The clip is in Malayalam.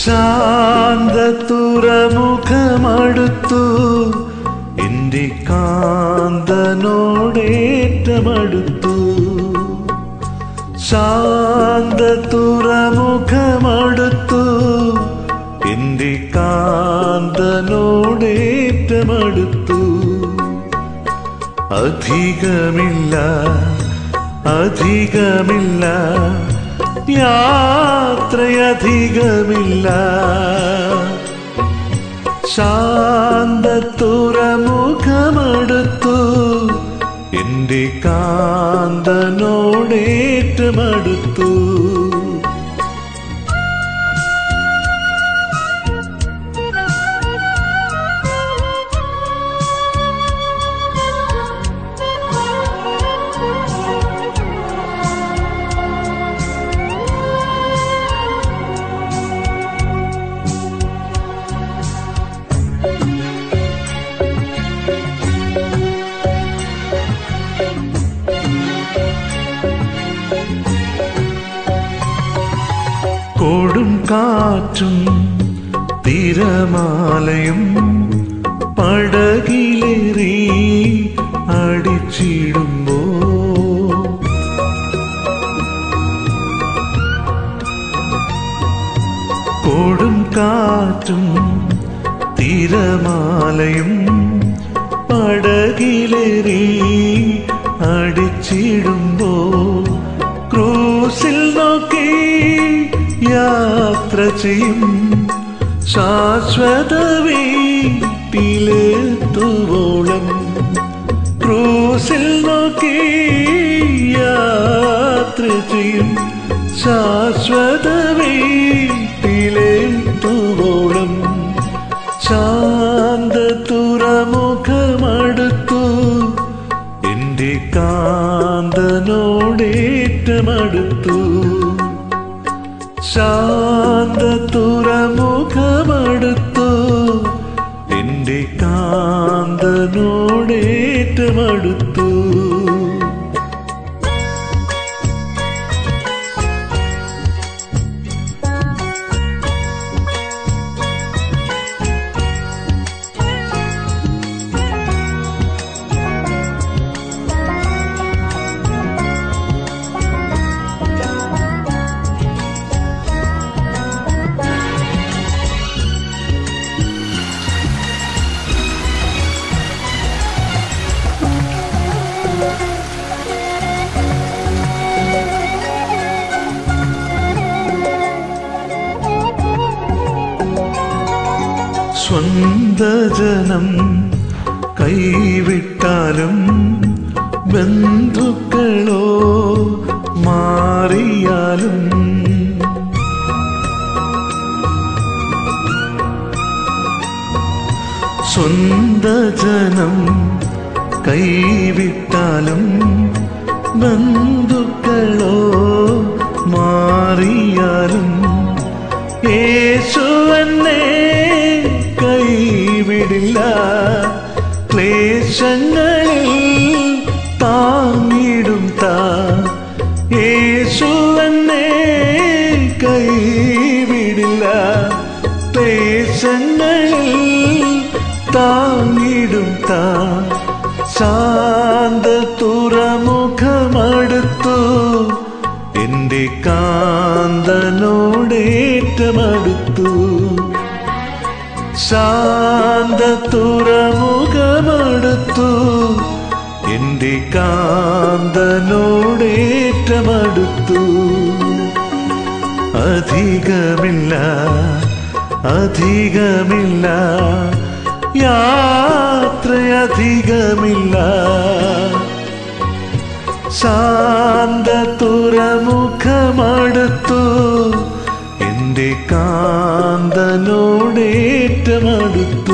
ശാന്തതുറമുഖമടുത്തു എൻ്റെ കാന്തനോടേറ്റമടുത്തു. ശാന്തതുറമുഖമടുത്തു എൻ്റെ കാന്തനോടേറ്റമടുത്തു. അധികമില്ല അധികമില്ല യാത്രയധികമില്ല. ശാന്തതുറമുഖമടുത്തു എൻ്റെ കാന്തനോടേറ്റമടുത്തു. കൊടും കാറ്റും തിരമാലയും പടകിലേറി അടിച്ചിടുമ്പോ കൊടും കാറ്റും തിരമാലയും പടകിലേറി അടിച്ചിടുമ്പോ ക്രൂസിൽ നോക്കി യാത്ര ചെയ്യും ശാശ്വത വീട്ടിലെത്തുവോളം. ക്രൂസിൽ നോക്കി യാത്ര ചെയ്യും ശാശ്വത വീട്ടിലെത്തുവോളം. ശാന്തതുറമുഖമടുത്തു എൻ്റെ കാന്തനോടേറ്റമടുത്തു. ശാന്തതുറമുഖമടുത്തു എൻ്റെ കാന്തനോടേറ്റമടുത്തു. സ്വന്തജനം കൈവിട്ടാലും ബന്ധുക്കളോ മാറിയാലും സ്വന്തജനം കൈവിട്ടാലും ബന്ധുക്കളോ മാറിയാലും യേശു എന്നെ കൈവിടില്ല. ക്ലേശങ്ങളിൽ താങ്ങിടും യേശു എന്നെ കൈവിടില്ല. ക്ലേശങ്ങളിൽ താങ്ങിടും ശാന്തതുറമുഖമടുത്തു എൻ്റെ കാന്തനോടേറ്റമടുത്തു. ശാന്തതുറമുഖമടുത്തു എൻ്റെ കാന്തനോടേറ്റമടുത്തു. അധികമില്ല അധികമില്ല യാത്രയധികമില്ല. ശാന്തതുറമുഖമടുത്തു എൻ്റെ കാന്തനോടേറ്റമടുത്തു.